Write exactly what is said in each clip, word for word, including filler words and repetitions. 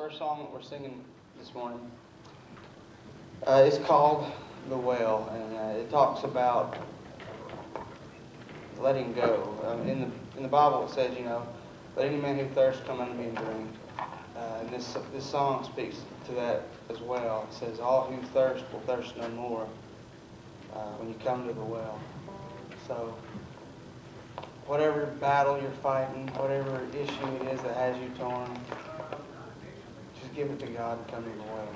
first song that we're singing this morning. Uh, it's called The Well, and uh, it talks about letting go. Um, in the in the Bible, it says, you know, let any man who thirsts come unto me and drink. Uh, and this this song speaks to that as well. It says, all who thirst will thirst no more uh, when you come to the well. So, whatever battle you're fighting, whatever issue it is that has you torn, just give it to God and come to the well.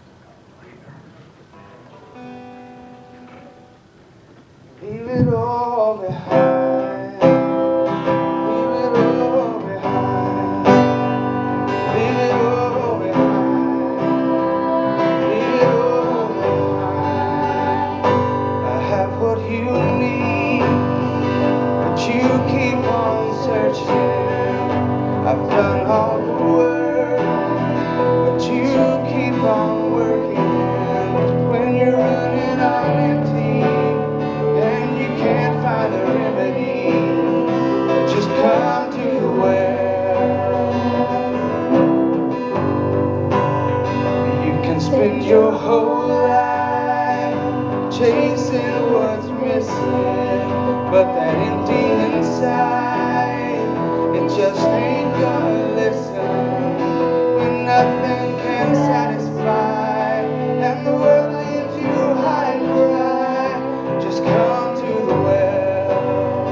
Leave it all behind. Leave it all behind. Leave it all behind. Leave it all behind. I have what you need, but you keep on searching. I've done all the work, but you keep on working. When you're running on empty and you can't find a remedy, just come to the well. You can spend your whole life chasing what's missing, but that empty inside, it just ain't gonna listen. When nothing can satisfy and the world leaves you high and dry, just come to the well.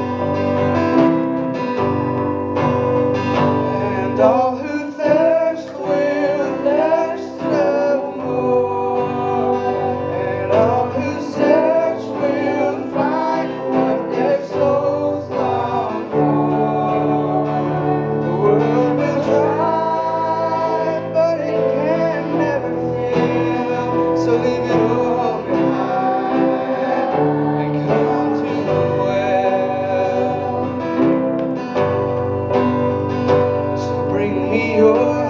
And all who thirst will thirst no more, and all who search will find what their souls long for. The world will dry, but it can never fill. So leave it all behind and come to the well. So bring me your